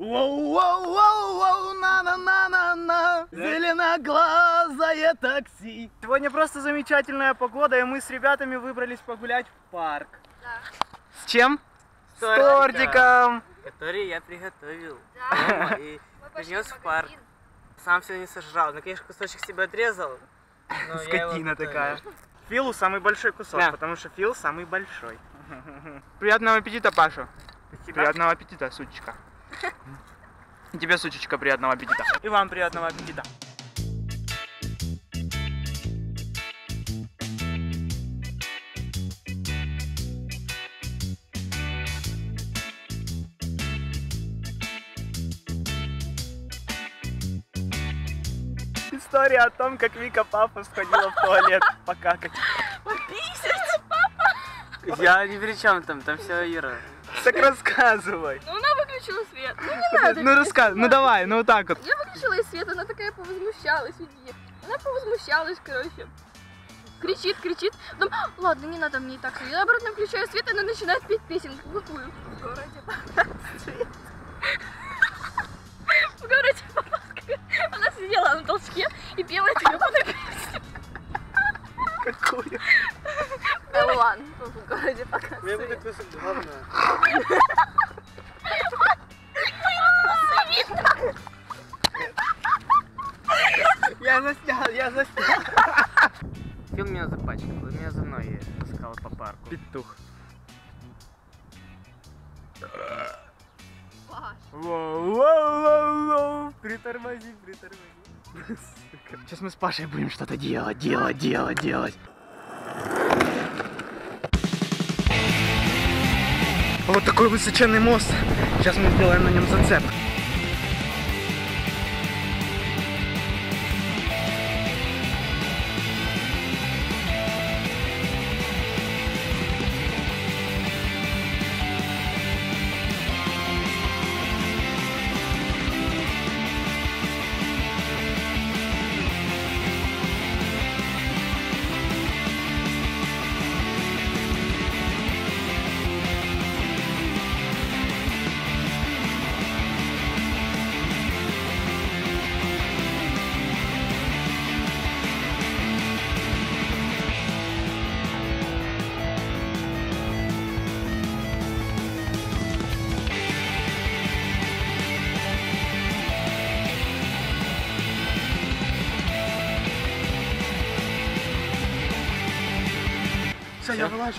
Воу-воу-воу-воу, на-на-на-на-на, зеленоглазое такси. Сегодня просто замечательная погода, и мы с ребятами выбрались погулять в парк. Да. С чем? С тортиком. Который я приготовил. Да. И принес в парк. Сам все не сожрал. Ну, конечно, кусочек себе отрезал. Скотина такая. Филу самый большой кусок, Да. потому что Фил самый большой. Приятного аппетита, Паша. Спасибо. Приятного аппетита, сучечка. И тебе, сучечка, приятного аппетита. И вам приятного аппетита. История о том, как Вика папа сходила в туалет покакать. Я ни при чем там все Ира. Так рассказывай. Ну она выключила свет. Ну не надо. Ну рассказывай, ну давай, ну вот так вот. Я выключила и свет, она такая повозмущалась, иди. Она повозмущалась, короче. Кричит, кричит. Потом, ладно, не надо мне и так. Я обратно включаю свет, и она начинает петь песенку. Какую? В городе свет. В городе Москве. Она сидела на толчке и пела эту ебаную песню. Какую? Элван в городе пока. Мне будет кусок говна. Я заснял, я заснял. Фил меня запачкал, и меня за мной таскал по парку. Петух. Паш. Воу-воу-воу-воу. Притормози, притормози. Сейчас мы с Пашей будем что-то делать. Вот такой высоченный мост. Сейчас мы сделаем на нем зацеп. Все, я вылажу.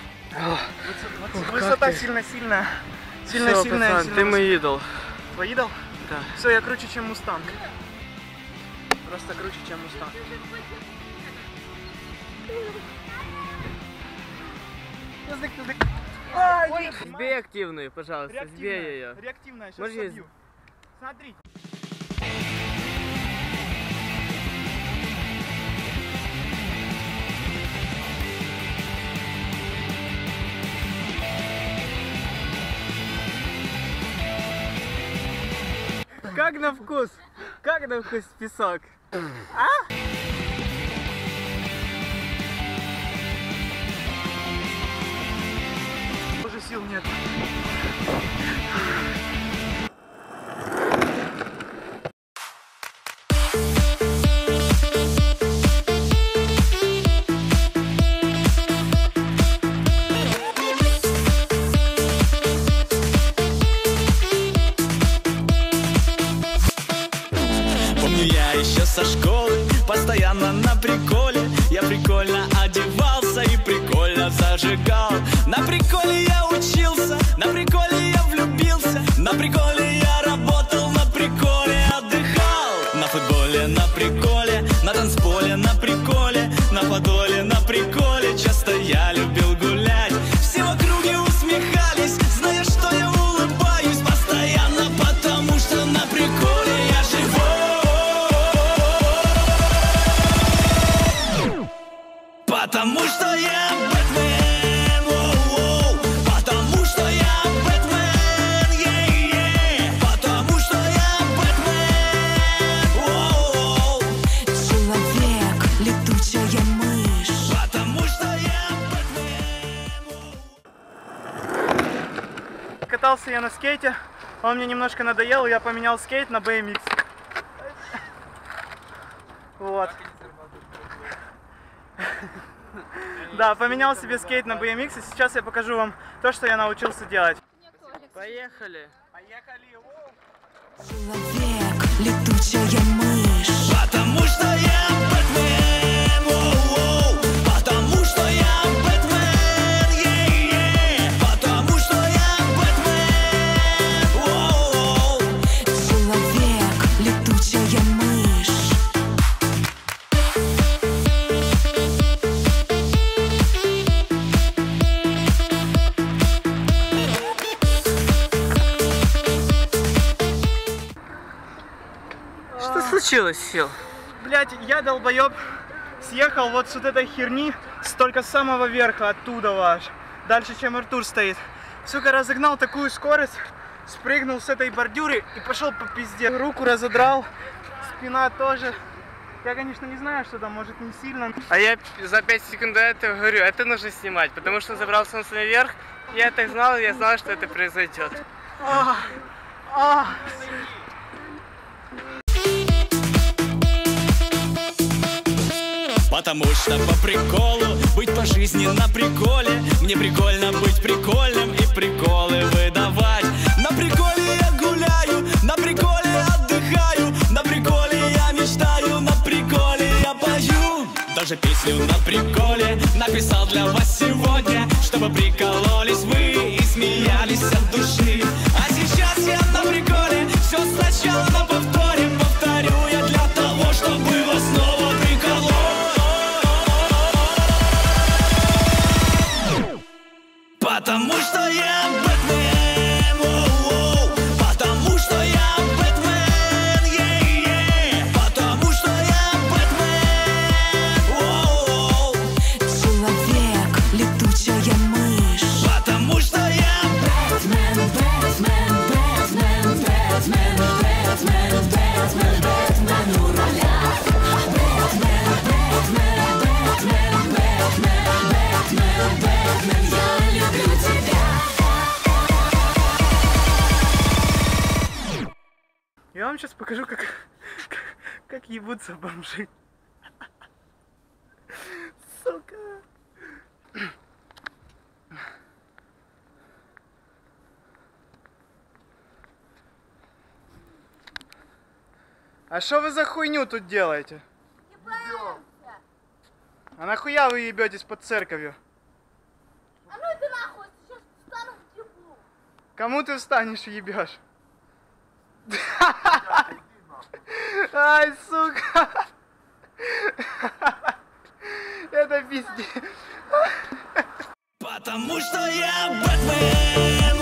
Высота сильно-сильная. Сильно-сильная. Ты мой идол. Твой идол? Да. Все, я круче, чем Мустанг. Просто круче, чем Мустанг. Язык. Ой, Сбей активную, пожалуйста, сбей ее. Реактивная, сейчас Можешь собью. Смотри. Как на вкус? Как на вкус песок? Уже сил нет. Я еще со школы, постоянно на приколе. Я прикольно одевался и прикольно зажигал. На приколе я учился, на приколе я влюбился. На приколе я работал, на приколе отдыхал. На футболе, на приколе, на танцполе, на приколе, на подоле, на приколе. Часто я любил гулять, все в округе усмехались, зная, что я улыбаюсь постоянно, потому что на приколе я живу. Потому что я Бэтмен, воу-воу. Потому что я Бэтмен, е-е. Потому что я Бэтмен, воу-воу. Человек, летучая мышь. Потому что я Бэтмен, воу-воу. Катался я на скейте Он мне немножко надоел, и я поменял скейт на BMX. Вот. Да, поменял себе скейт на BMX, и сейчас я покажу вам то, что я научился делать. Поехали. Человек, летучая мышь. Потому что я Бэтмен, воу-воу. Потому что я Бэтмен, е-е. Потому что я Бэтмен, воу-воу. Человек, летучая мышь. Что случилось, Фил? Блять, я долбоеб съехал вот с вот этой херни столько с самого верха, оттуда ваш. Дальше, чем Артур стоит. Сука, разогнал такую скорость, спрыгнул с этой бордюры и пошел по пизде. Руку разодрал, спина тоже. Я, конечно, не знаю, что там, может, не сильно. А я за 5 секунд до этого говорю, это нужно снимать, потому что забрался он наверх. Я так знал, я знал, что это произойдет. Потому что по приколу быть по жизни на приколе. Мне прикольно быть прикольным и приколы выдавать. На приколе я гуляю, на приколе отдыхаю, на приколе я мечтаю, на приколе я пою. Даже песню на приколе написал для вас сегодня, чтобы прикололись вы и смеялись от души. А сейчас я на приколе, все сначала на повторе. Повторю я для того, чтобы вас снова приколоть. Потому что я Бэтмен, воу-воу. Потому что я Бэтмен, е-е. Потому что я Бэтмен, воу-воу. Человек, летучая мышь. Потому что я Бэтмен, Бэтмен, Бэтмен, Бэтмен, Бэтмен, Бэтмен, Бэтмен у руля. Бэтмен, Бэтмен, Бэтмен, Бэтмен, Бэтмен, Бэтмен, я люблю тебя. Я вам сейчас покажу, как ебутся бомжи. Сука. А что вы за хуйню тут делаете? А нахуя вы ебетесь под церковью? А ну иди нахуй, сейчас встану в ебу. Кому ты встанешь и ебешь? Ай, сука! Это пиздец. Потому что я Бэтмен,